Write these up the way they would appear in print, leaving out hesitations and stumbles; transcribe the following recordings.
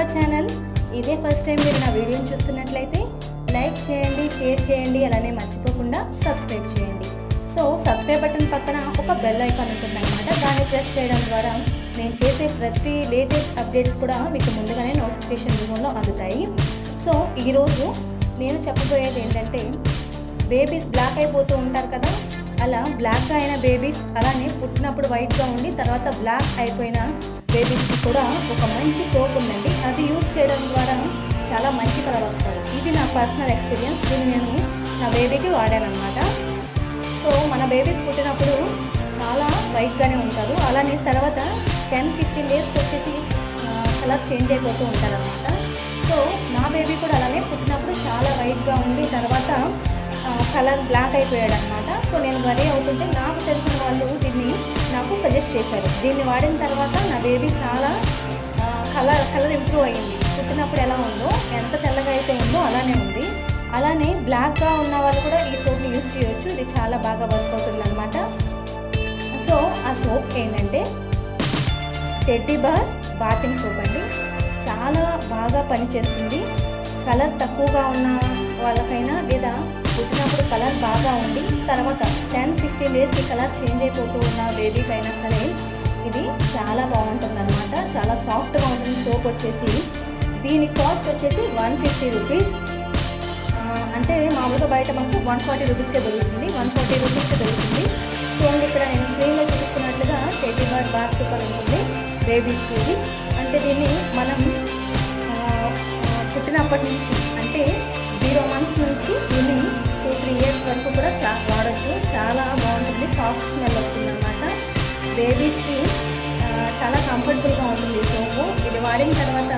Hour channel. ఇదే first time మీరు నా వీడియోని చూస్తున్నట్లయితే లైక్ చేయండి, షేర్ చేయండి, అలానే మర్చిపోకుండా సబ్స్క్రైబ్ చేయండి. సో సబ్స్క్రైబ్ బటన్ పక్కన ఒక బెల్ ఐకాన్ ఉంటుందన్నమాట. దాన్ని ప్రెస్ చేయడం ద్వారా నేను చేసే ప్రతి లేటెస్ట్ అప్డేట్స్ కూడా మీకు ముందుగానే నోటిఫికేషన్ రూపంలో అందుతాయి. సో ఈరోజు నేను చెప్పబోయేది ఏంటంటే, బేబీస్ బ్లాక్ అయిపోతూ ఉంటారు కదా, అలా బ్లాక్గా అయిన బేబీస్, అలానే పుట్టినప్పుడు వైట్గా ఉండి తర్వాత బ్లాక్ అయిపోయిన బేబీస్కి కూడా ఒక మంచి సోప్ ఉందండి. అది యూజ్ చేయడం ద్వారా చాలా మంచి కలర్ వస్తుంది. ఇది నా పర్సనల్ ఎక్స్పీరియన్స్. దీన్ని నేను నా బేబీకి వాడాను అనమాట. సో మన బేబీస్ పుట్టినప్పుడు చాలా వైట్గానే ఉంటారు, అలానే తర్వాత 10-15 డేస్కి వచ్చేసి కలర్ చేంజ్ అయిపోతూ ఉంటారనమాట. సో నా బేబీ కూడా అలానే పుట్టినప్పుడు చాలా వైట్గా ఉండి తర్వాత కలర్ బ్లాక్ అయిపోయాడు అనమాట. సో నేను వరీ అవుతుంటే నాకు తెలిసిన వాళ్ళు దీన్ని నాకు సజెస్ట్ చేశారు. దీన్ని వాడిన తర్వాత నా బేబీ చాలా కలర్ ఇంప్రూవ్ అయ్యింది. పుట్టినప్పుడు ఎలా ఉందో, ఎంత తెల్లగా అయితే ఉందో అలానే ఉంది. అలానే బ్లాక్గా ఉన్న వాళ్ళు కూడా ఈ సోప్ని యూజ్ చేయొచ్చు. ఇది చాలా బాగా వర్క్ అవుతుంది అనమాట. సో ఆ సోప్ ఏంటంటే టెడ్డీ బార్ బాతింగ్ సోప్ అండి. చాలా బాగా పనిచేస్తుంది. కలర్ తక్కువగా ఉన్న వాళ్ళకైనా, లేదా పుట్టినప్పుడు కలర్ బాగా ఉండి తర్వాత 10-15 డేస్కి కలర్ చేంజ్ అయిపోతూ ఉన్న బేబీకి అయినా సరే ఇది చాలా బాగుంటుంది అనమాట. చాలా సాఫ్ట్గా ఉంటుంది సోప్ వచ్చేసి. దీని కాస్ట్ వచ్చేసి 150 రూపీస్. అంటే మామూలుగా బయట మనకు 140 రూపీస్కే దొరుకుతుంది. 140 రూపీస్కే దొరుకుతుంది. చూడండి, ఇక్కడ నేను స్క్రీన్లో చూపిస్తున్నట్లుగా టెడ్డీ బార్ బాత్ సూపర్ ఉంటుంది బేబీస్కి. ఇది అంటే దీన్ని మనం పుట్టినప్పటి నుంచి, అంటే 0 months నుంచి దీన్ని 2-3 years వరకు కూడా వాడచ్చు. చాలా బాగుంటుంది. సాఫ్ట్ స్మెల్ వస్తుంది అనమాట. బేబీస్కి చాలా కంఫర్టబుల్గా ఉంటుంది ఈ సోపు. ఇది వాడిన తర్వాత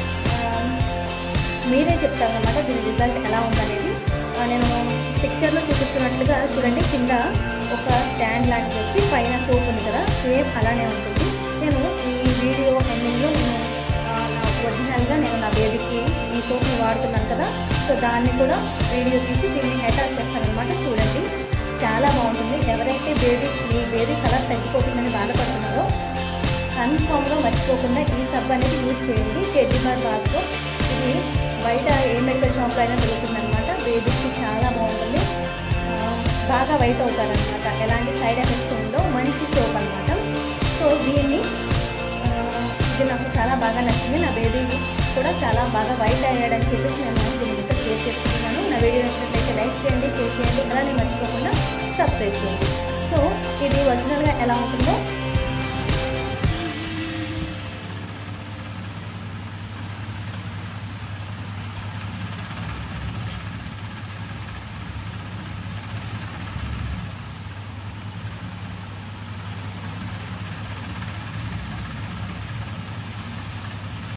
మీరే చెప్తారనమాట దీని రిజల్ట్ ఎలా ఉందనేది. నేను పిక్చర్లో చూపిస్తున్నట్లుగా చూడండి, కింద ఒక స్టాండ్ లాంటిది వచ్చి పైన సోప్ ఉంది కదా, సేమ్ అలానే ఉంటుంది. నేను ఈ వీడియో ఎండింగ్లో నేను ఒరిజినల్గా నేను నా బేబీకి ఈ సోప్ని వాడుతున్నాను కదా, సో దాన్ని కూడా వీడియో తీసి దీన్ని అటాచ్ చేస్తానమాట. చూడండి, చాలా బాగుంటుంది. ఎవరైతే మీ బేబీ కలర్ తగ్గిపోతుందని బాధపడుతున్నారో కన్ఫామ్గా మర్చిపోకుండా ఈ సబ్ అనేది యూజ్ చేయండి. Teddy bar bath soap. ఇది బయట ఏ మెడికల్ షాప్లో అయినా దొరుకుతుందనమాట. బేబీకి చాలా బాగుంటుంది. బాగా వైట్ అవుతారనమాట. ఎలాంటి సైడ్ ఎఫెక్ట్స్ ఉండవు. మంచి సోప్ అనమాట. సో ఇది నాకు చాలా బాగా నచ్చింది. నా బేబీ కూడా చాలా బాగా వైట్ అయ్యాడని చెప్పేసి నేను దీన్ని ఇంత షేర్ చేసుకుంటున్నాను. నా వీడియో నచ్చినట్లయితే లైక్ చేయండి, షేర్ చేయండి, అలానే మర్చిపోకుండా సబ్స్క్రైబ్ చేయండి. సో ఇది ఒరిజినల్గా ఎలా ఉంటుందో